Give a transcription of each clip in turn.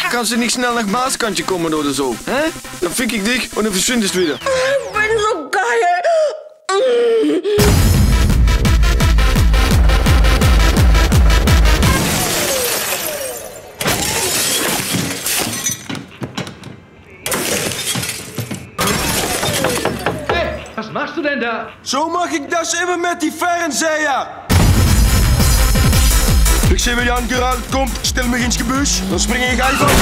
Kannst du nicht schnell nach Maaskantje kommen oder so? Hä? Dann fick ich dich und dann verschwindest du wieder. Ich bin so geil. Hey, was machst du denn da? So mach ich das immer mit die Fernseher. Ich sehe, wie die angerannt kommt, stell mich ins Gebüsch, dann springe ich einfach.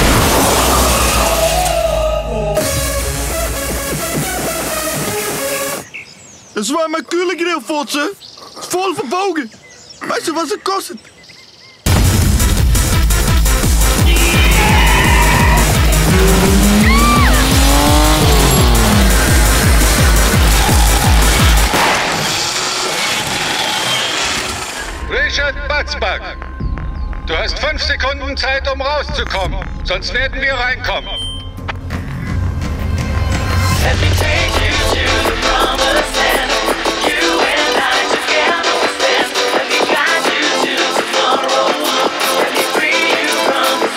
Das war mein Kühlegrill, Fotze. Voll verbogen. Weißt du, was het kostet? Richard Batzbach, du hast 5 Sekunden Zeit, um rauszukommen, sonst werden wir reinkommen. Let me take you to the promised land. You and I together will stand. Let me guide you to tomorrow. Let me free you from the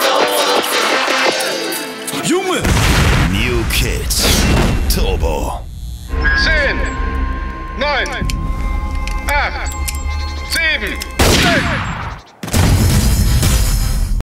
sorrow. Junge! New Kids. Turbo. 10, 9, 8, 7, 6.